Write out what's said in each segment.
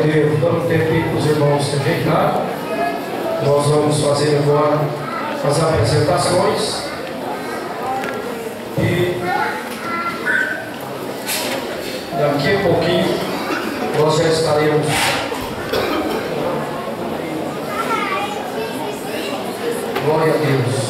Deus. Dando um tempinho para os irmãos se ajeitarem. Nós vamos fazer agora as apresentações. E daqui a pouquinho nós já estaremos glória a Deus.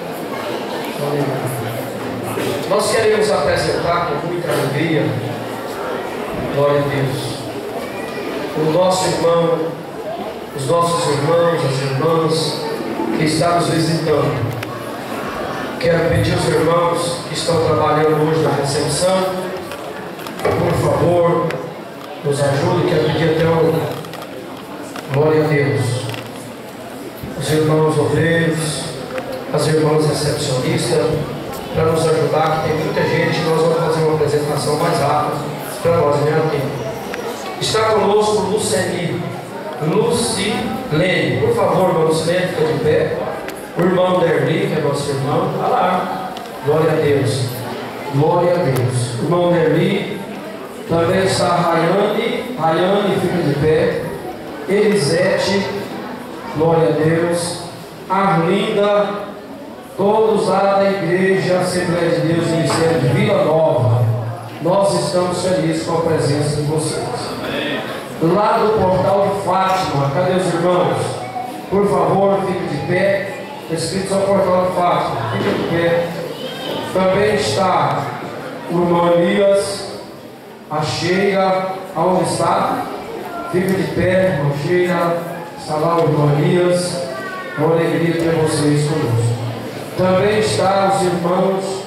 Nós queremos apresentar com muita alegria, glória a Deus, o nosso irmão, os nossos irmãos, as irmãs que estão nos visitando. Quero pedir aos irmãos que estão trabalhando hoje na recepção, por favor, nos ajudem. Quero pedir até o glória a Deus, os irmãos obreiros, as irmãs recepcionistas, para nos ajudar, que tem muita gente. Nós vamos fazer uma apresentação mais rápida para nós, né? Está conosco Lucilene. Por favor, irmão Lucilene, fica de pé. O irmão Derli, que é nosso irmão, está lá. Glória a Deus. Glória a Deus. O irmão Derli. Também está Rayane, fica de pé. Elisete, glória a Deus. Arlinda, todos lá da Igreja Assembleia de Deus Ministério de Vila Nova. Nós estamos felizes com a presença de vocês. Lá do Portal de Fátima, cadê os irmãos? Por favor, fique de pé. Escrito ao Portal de Fátima, fique de pé. Também está o irmão Elias, a Sheila, aonde está? Fique de pé, irmão Sheila. Está lá o irmão Elias. É uma alegria ter vocês conosco. Também está os irmãos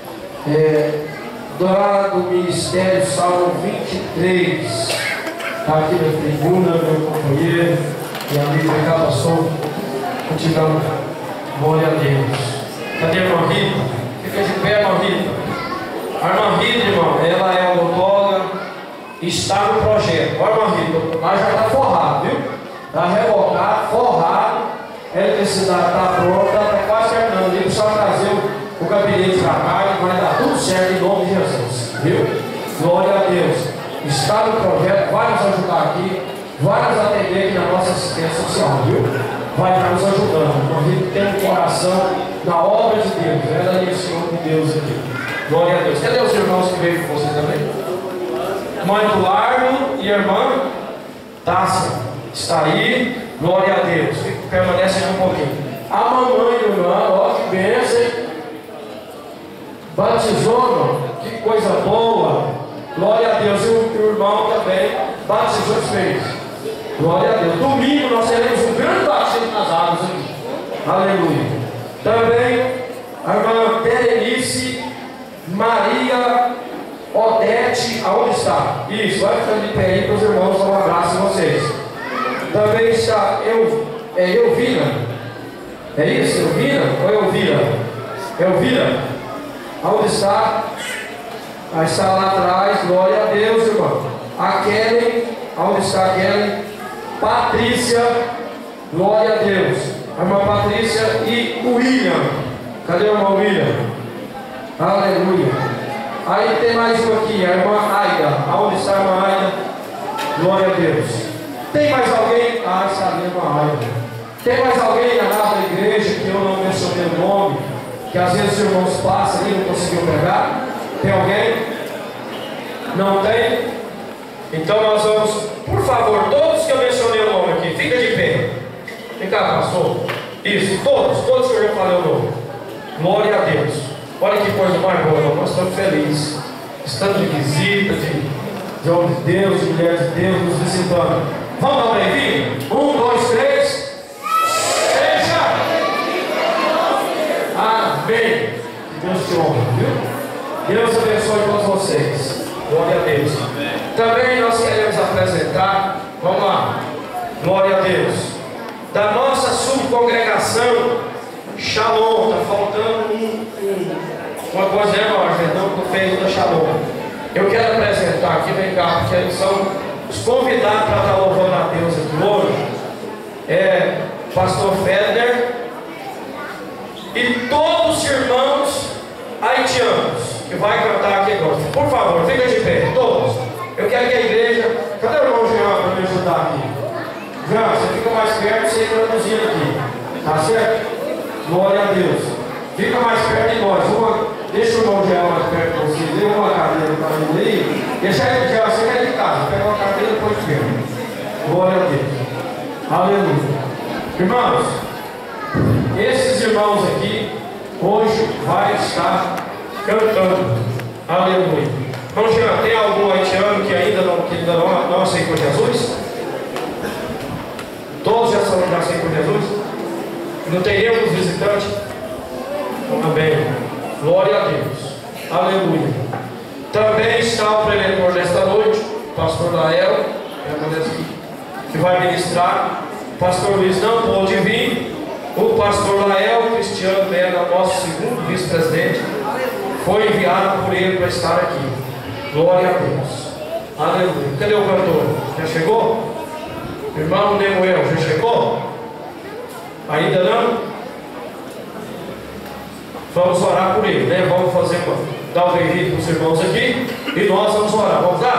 lá do Ministério Salmo 23. Está aqui na tribuna, meu companheiro e amigo de cada som. Continuamos, glória a Deus. Cadê a irmã Rita? Fica de pé, irmã Rita. A irmã Rita, irmão, ela é odontóloga, está no projeto. Olha, irmã Rita, lá já está forrado, viu? Está rebocado, forrado. A eletricidade está pronta, está quase terminando. Ele precisa trazer o gabinete para cá e vai dar tudo certo em nome de Jesus, viu? Glória a Deus. Está no projeto, vai nos ajudar aqui, vai nos atender aqui na nossa assistência social, viu? Vai estar nos ajudando. A gente tem um coração na obra de Deus, ela é o Senhor de Deus aqui. Glória a Deus. Cadê os irmãos que veio com vocês também? Mãe Eduardo e a irmã Tássia está aí. Glória a Deus. Permanece aqui um pouquinho. A mamãe do irmão, ó, que bênção. Batizou, que coisa boa. Glória a Deus. E o irmão também batizou os filhos. Glória a Deus. Domingo nós teremos um grande batismo nas águas aqui. Aleluia. Também a irmã Berenice Maria Odete, aonde está? Isso, vai ficando de pé aí para os irmãos dar um abraço a vocês. Também está Elvira. É isso? Elvira ou Elvira? Elvira. Aonde está? Aí está lá atrás. Glória a Deus, irmão. A Kelly. Aonde está a Kelly? Patrícia. Glória a Deus. A irmã Patrícia e o William. Cadê o irmão William? Aleluia. Aí tem mais um aqui, a irmã Aida. Aonde está a irmã Aida? Glória a Deus. Tem mais alguém? Ah, está ali a irmã Aida. Tem mais alguém na da igreja que eu não mencionei o nome? Que às vezes os irmãos passam e não conseguiu pegar? Tem alguém? Não tem? Então nós vamos, por favor, todos que eu mencionei o nome aqui, fica de pé. Vem cá, pastor. Isso, todos que eu já falei o nome. Glória a Deus. Olha que coisa mais boa, irmão. Nós estamos felizes. Estando de visita, de homem de Deus, de mulher de Deus, nos visitando. Vamos dar bem-vindo? 1, 2, 3. Seja! Amém. Deus te honra, viu? Deus abençoe todos vocês. Glória a Deus. Amém. Também nós queremos apresentar, vamos lá, glória a Deus, da nossa subcongregação Shalom. Está faltando uma coisa, né, Jorge? Não, do feito da Shalom. Eu quero apresentar aqui, vem cá, porque eles são os convidados para estar louvando a Deus aqui hoje. Pastor Feder e todos os irmãos haitianos que vai cantar aqui agora. Por favor, fica de pé, todos. Eu quero que a igreja. Cadê o irmão Jean para me ajudar perto sem traduzir aqui. Tá certo? Glória a Deus. Fica mais perto de nós. Deixa o irmão Gel mais perto de você. Dê uma cadeira para ele aí. Deixa ele, Gel, você vai de casa. Pega uma cadeira e põe de perto. Glória a Deus. Aleluia. Irmãos, esses irmãos aqui hoje vai estar cantando. Aleluia. Irmão Jean, tem algum haitiano que ainda não aceitou Jesus? Todos já aceitam Jesus? Não tem nenhum visitante? Amém. Glória a Deus. Aleluia. Também está o preletor desta noite, o pastor Lael, que vai ministrar. O pastor Luiz não pôde vir. O pastor Lael Cristiano era nosso segundo vice-presidente. Foi enviado por ele para estar aqui. Glória a Deus. Aleluia. Cadê o cantor? Já chegou? Irmão Nemuel, já chegou? Ainda não? Vamos orar por ele, né? Vamos fazer dar um bem-vindo para os irmãos aqui e nós vamos orar. Vamos lá?